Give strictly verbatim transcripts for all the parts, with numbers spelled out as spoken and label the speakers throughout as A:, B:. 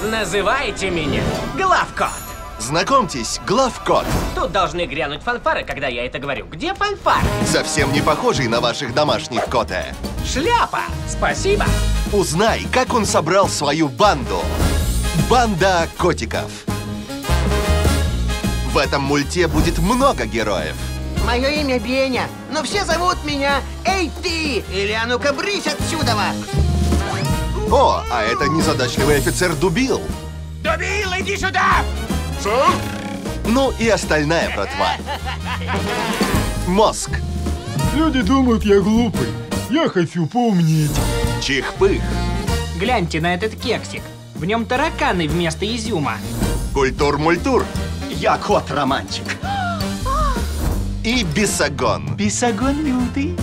A: Называйте меня Главкот.
B: Знакомьтесь, Главкот.
A: Тут должны грянуть фанфары, когда я это говорю. Где фанфары?
B: Совсем не похожий на ваших домашних кота.
A: Шляпа! Спасибо!
B: Узнай, как он собрал свою банду. Банда котиков. В этом мульте будет много героев.
C: Мое имя Беня, но все зовут меня Эй ты! Или а ну-ка брысь отсюда!
B: О, а это незадачливый офицер Дубил.
A: Дубил, иди сюда!
B: Ну и остальная братва. Мозг.
D: Люди думают, я глупый. Я хочу поумнеть.
B: Чих-пых.
E: Гляньте на этот кексик. В нем тараканы вместо изюма.
B: Культур-мультур.
F: Я кот-романтик.
B: И Бесогон.
F: Бесогон лютый.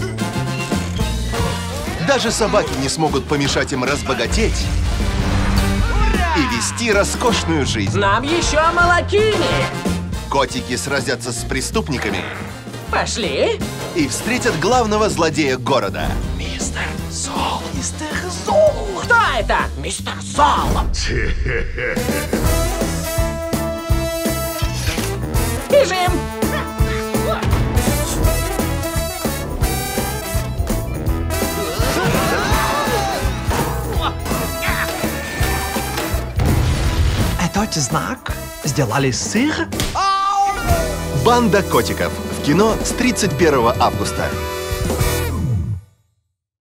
B: Даже собаки не смогут помешать им разбогатеть и вести роскошную жизнь.
A: Нам еще молокини!
B: Котики сразятся с преступниками
A: Пошли!
B: и встретят главного злодея города.
A: Мистер Сол! Мистер Сол! Кто это? Мистер Сол! Бежим!
F: Этот знак сделали сыр?
B: Банда котиков. В кино с тридцать первого августа.